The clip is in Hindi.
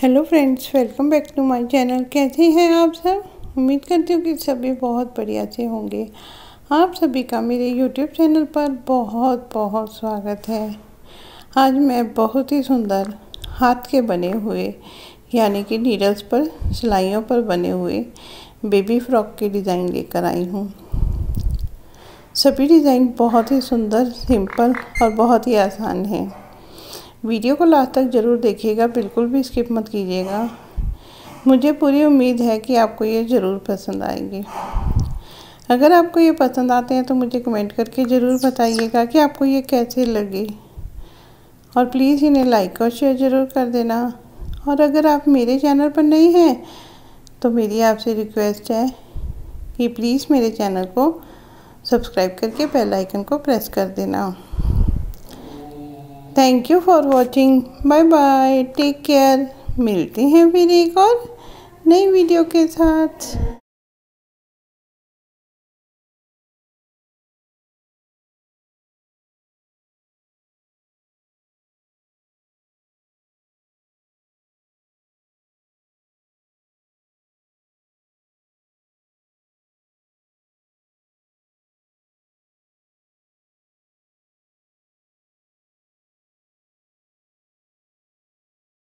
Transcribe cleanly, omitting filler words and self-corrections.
Hello friends, welcome back to my channel. कैसे हैं आप सब? उम्मीद करती हूँ कि सभी बहुत बढ़िया से होंगे। आप सभी का मेरे यूट्यूब चैनल पर बहुत बहुत स्वागत है। आज मैं बहुत ही सुंदर हाथ के बने हुए यानी कि नीडल्स पर सिलाइयों पर बने हुए बेबी फ्रॉक के डिज़ाइन लेकर आई हूँ। सभी डिज़ाइन बहुत ही सुंदर, सिंपल और बहुत ही आसान है। वीडियो को लास्ट तक ज़रूर देखिएगा, बिल्कुल भी स्किप मत कीजिएगा। मुझे पूरी उम्मीद है कि आपको ये ज़रूर पसंद आएंगे। अगर आपको ये पसंद आते हैं तो मुझे कमेंट करके ज़रूर बताइएगा कि आपको ये कैसे लगे, और प्लीज़ इन्हें लाइक और शेयर ज़रूर कर देना। और अगर आप मेरे चैनल पर नए हैं तो मेरी आपसे रिक्वेस्ट है कि प्लीज़ मेरे चैनल को सब्सक्राइब करके बेल आइकन को प्रेस कर देना। Thank you for watching. Bye bye, take care. मिलते हैं फिर एक और नई वीडियो के साथ।